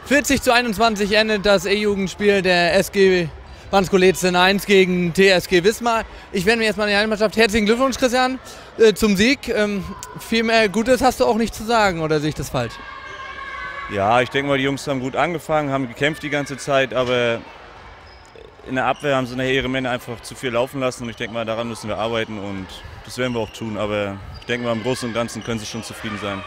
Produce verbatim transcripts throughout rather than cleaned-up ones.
vierzig zu einundzwanzig endet das E-Jugendspiel der S G Wanskolezen eins gegen T S G Wismar. Ich wende mir jetzt mal die Heimmannschaft. Herzlichen Glückwunsch, Christian, äh, zum Sieg. Ähm, viel mehr Gutes hast du auch nicht zu sagen, oder sehe ich das falsch? Ja, ich denke mal, die Jungs haben gut angefangen, haben gekämpft die ganze Zeit, aber in der Abwehr haben sie nachher ihre Männer einfach zu viel laufen lassen und ich denke mal, daran müssen wir arbeiten und das werden wir auch tun, aber ich denke mal, im Großen und Ganzen können sie schon zufrieden sein.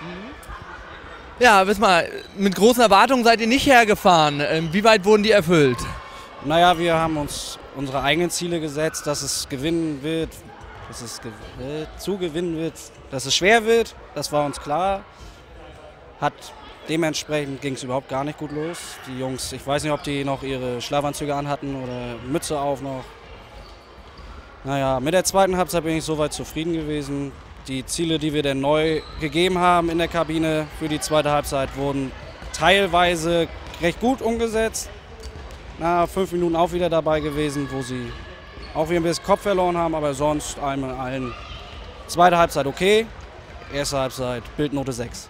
Ja, Wismar, mit großen Erwartungen seid ihr nicht hergefahren. Ähm, wie weit wurden die erfüllt? Naja, wir haben uns unsere eigenen Ziele gesetzt, dass es gewinnen wird, dass es ge äh, zu gewinnen wird, dass es schwer wird, das war uns klar. Hat dementsprechend ging es überhaupt gar nicht gut los. Die Jungs, ich weiß nicht, ob die noch ihre Schlafanzüge anhatten oder Mütze auf noch. Naja, mit der zweiten Halbzeit bin ich soweit zufrieden gewesen. Die Ziele, die wir denn neu gegeben haben in der Kabine für die zweite Halbzeit, wurden teilweise recht gut umgesetzt. Na, fünf Minuten auch wieder dabei gewesen, wo sie auch wieder ein bisschen Kopf verloren haben, aber sonst einmal allen. Zweite Halbzeit okay, erste Halbzeit Bildnote sechs.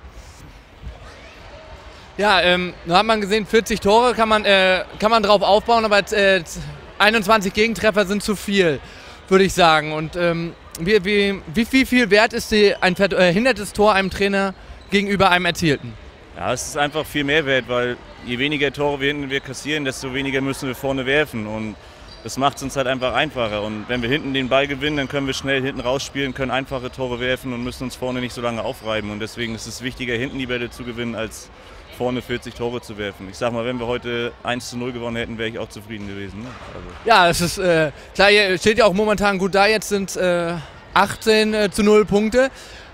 Ja, ähm, nun hat man gesehen, vierzig Tore kann man, äh, kann man drauf aufbauen, aber äh, einundzwanzig Gegentreffer sind zu viel, würde ich sagen. Und ähm, wie, wie, wie, wie viel wert ist die, ein verhindertes Tor einem Trainer gegenüber einem erzielten? Ja, es ist einfach viel mehr wert, weil je weniger Tore wir hinten wir kassieren, desto weniger müssen wir vorne werfen. Und das macht es uns halt einfach einfacher. Und wenn wir hinten den Ball gewinnen, dann können wir schnell hinten rausspielen, können einfache Tore werfen und müssen uns vorne nicht so lange aufreiben. Und deswegen ist es wichtiger, hinten die Bälle zu gewinnen, als vorne vierzig Tore zu werfen. Ich sag mal, wenn wir heute eins zu null gewonnen hätten, wäre ich auch zufrieden gewesen. Ne? Also. Ja, es ist äh, klar, ihr steht ja auch momentan gut da. Jetzt sind äh, achtzehn äh, zu null Punkte.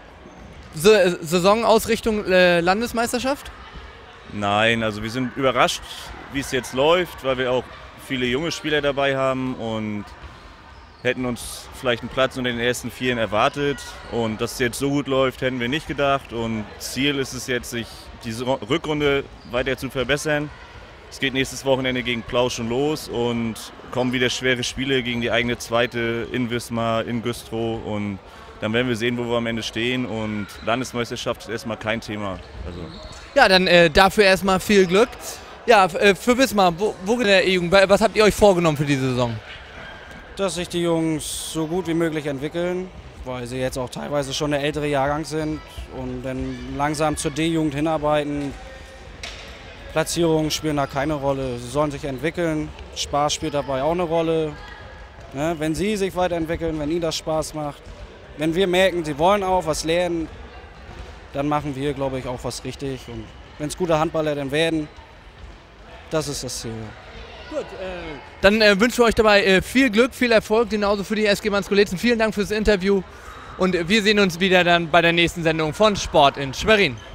Saisonausrichtung äh, Landesmeisterschaft? Nein, also wir sind überrascht, wie es jetzt läuft, weil wir auch viele junge Spieler dabei haben und hätten uns vielleicht einen Platz unter den ersten Vieren erwartet. Und dass es jetzt so gut läuft, hätten wir nicht gedacht. Und Ziel ist es jetzt, sich diese Rückrunde weiter zu verbessern. Es geht nächstes Wochenende gegen Plau schon los und kommen wieder schwere Spiele gegen die eigene Zweite in Wismar, in Güstrow. Und dann werden wir sehen, wo wir am Ende stehen. Und Landesmeisterschaft ist erstmal kein Thema. Also. Ja, dann äh, dafür erstmal viel Glück. Ja, äh, für Wismar, wo, wo in der E-Jugend, was habt ihr euch vorgenommen für diese Saison? Dass sich die Jungs so gut wie möglich entwickeln, weil sie jetzt auch teilweise schon der ältere Jahrgang sind und dann langsam zur D-Jugend hinarbeiten. Platzierungen spielen da keine Rolle. Sie sollen sich entwickeln. Spaß spielt dabei auch eine Rolle. Ne? Wenn sie sich weiterentwickeln, wenn ihnen das Spaß macht, wenn wir merken, sie wollen auch was lernen, dann machen wir, glaube ich, auch was richtig. Und wenn es gute Handballer dann werden, das ist das Ziel. Gut, äh, dann äh, wünschen wir euch dabei äh, viel Glück, viel Erfolg, genauso für die S G Wanskolezen. Vielen Dank fürs Interview und wir sehen uns wieder dann bei der nächsten Sendung von Sport in Schwerin.